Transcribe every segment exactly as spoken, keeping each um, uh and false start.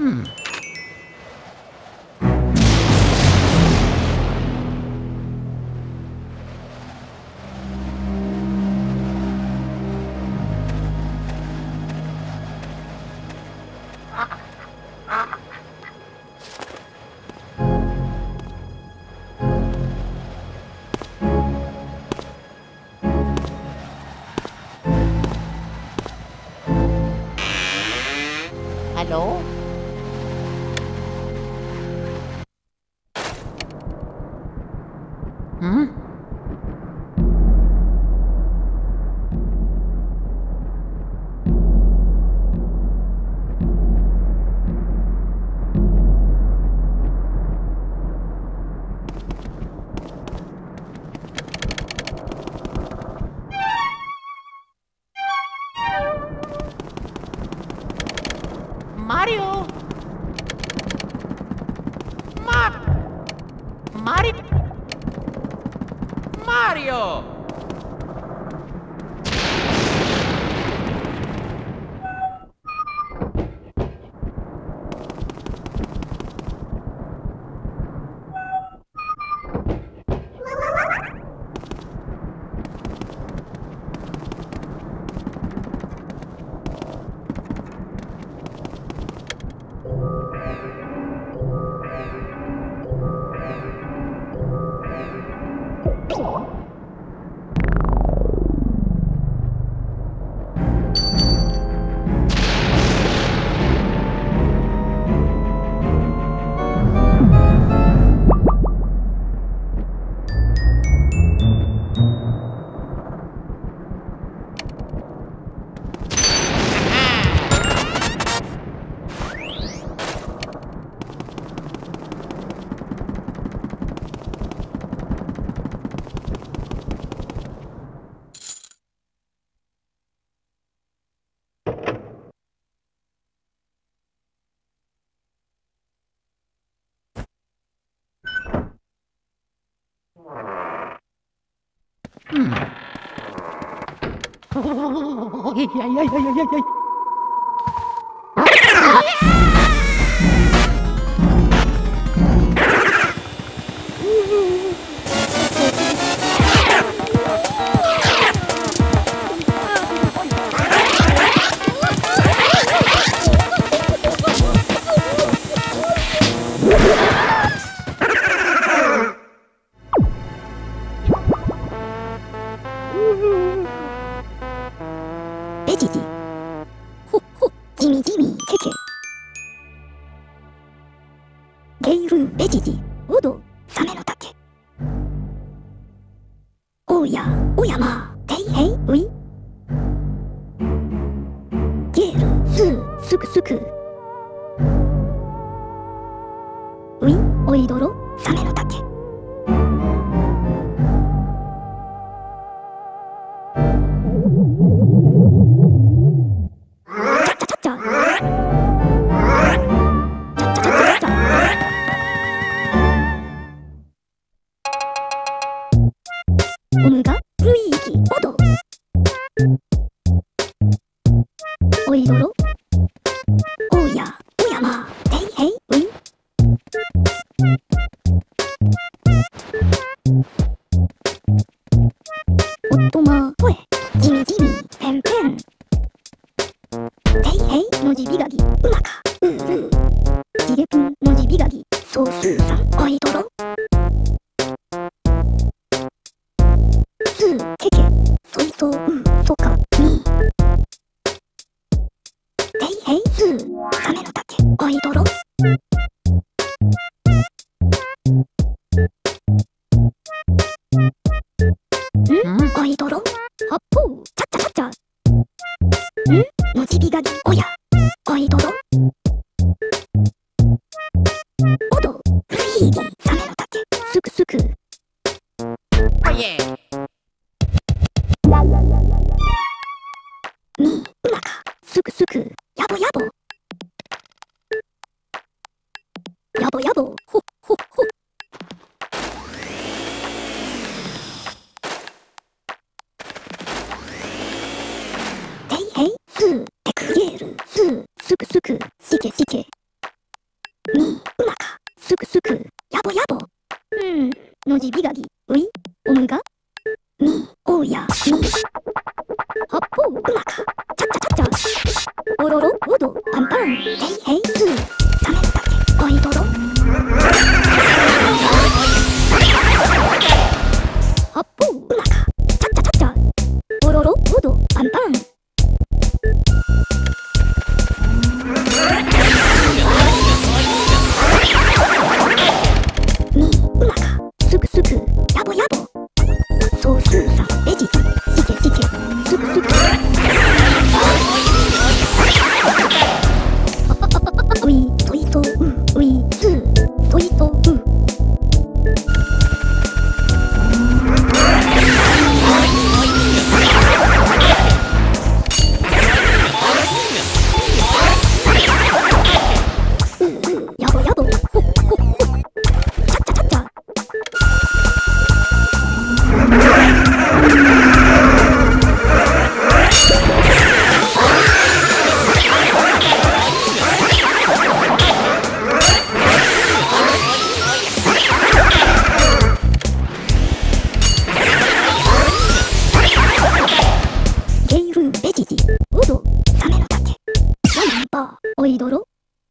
Hello? Hmm? Mario! Mar... Mari... Mario! Hmm. Oh, ay, ay, ay, ay, ay, ay. ベジジほっほジミジミケケゲイルベジジオドサメの竹おやおやまテイヘイウイゲールスースクスクウイおいどろサメの竹オムガルイーキオドおいどろおやおやまテイヘイウイおっとまほえジミジミペンペンテイヘイのじびがぎうまかうーるージレプンのじびがぎソースーさんおいどろスーケケソイソウソカミテイヘイスーサメの竹おいどろんおいどろはっぽうチャッチャチャッチャんのじびがぎおやおいどろおどルイーギサメの竹すくすくおいえみうまかすくすくやぼやぼやぼやぼほっほっほっテイヘイスーテクゲールスーすくすくしけしけみ、うまか、すくすく、やぼやぼ。うん、のじびがぎ、うい、おむが、み、おうや、み。はっぽう、うまか、ちゃっちゃちゃっちゃ。おろろ、おど、パンパン、へいへいすー。サメのたけ、おいどろ。はっぽう、うまか、ちゃっちゃちゃっちゃ。おろろ、おど、パンパン。み、うまか、すくすく、やぼやぼ。そうすーさん、ベジ、しけしけ、すくすく。うい、そいそう、う、うい、すー、そいそう、う。やぼやぼ、ほっほっほっ。ちゃっちゃちゃっちゃ。ゲイルーベジジ、オド、サメのたけ。ワンバー、おいどろ。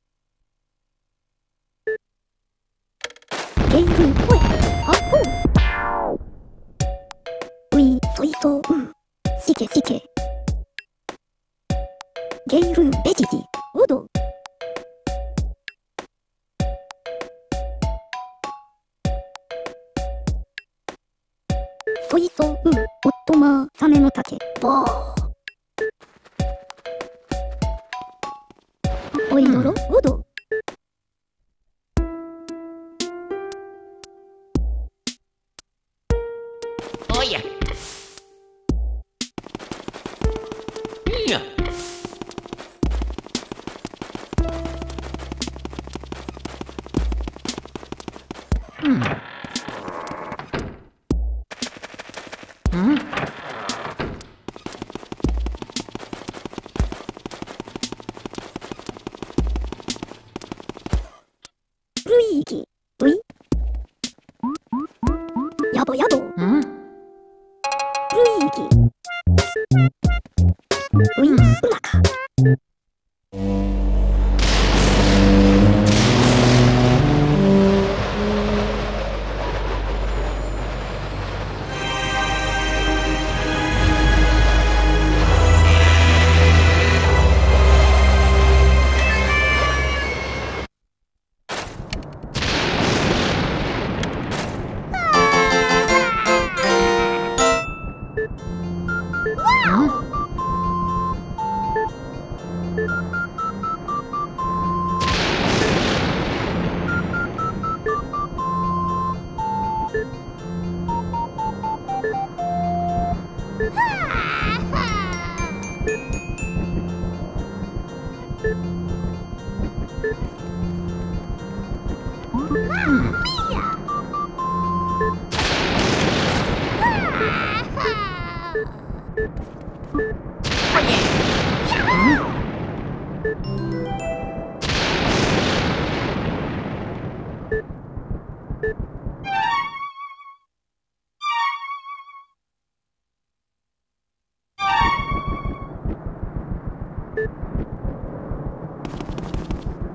ゲイルーポエ、はっほう。うい、そいそう、う、しけしけ。ゲイルーベジジ、オド。そいそう、う、おっとまー、サメのたけ、ぼー。おいどろ、おど。 おや。いや。うん。うん。 ルイーギ、うい。やぼやぼ、ルうん。 イーギ。うい、うまか。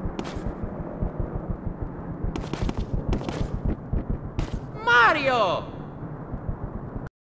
マリオ